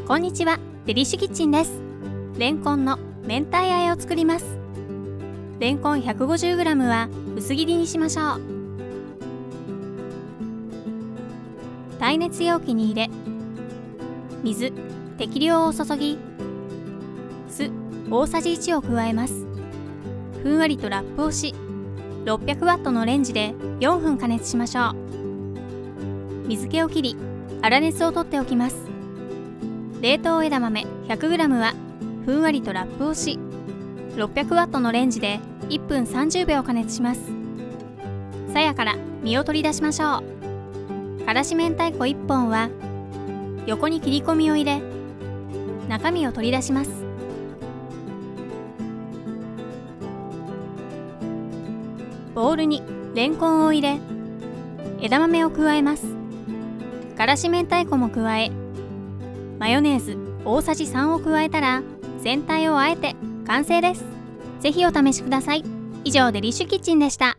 こんにちは、デリッシュキッチンです。レンコンの明太和えを作ります。レンコン 150g は薄切りにしましょう。耐熱容器に入れ、水適量を注ぎ、酢大さじ1を加えます。ふんわりとラップをし、600W のレンジで4分加熱しましょう。水気を切り、粗熱を取っておきます。冷凍枝豆 100g はふんわりとラップをし、600W のレンジで1分30秒加熱します。さやから実を取り出しましょう。からし明太子1本は横に切り込みを入れ、中身を取り出します。ボウルにレンコンを入れ、枝豆を加えます。からし明太子も加え、マヨネーズ大さじ3を加えたら全体をあえて完成です。ぜひお試しください。以上、デリッシュキッチンでした。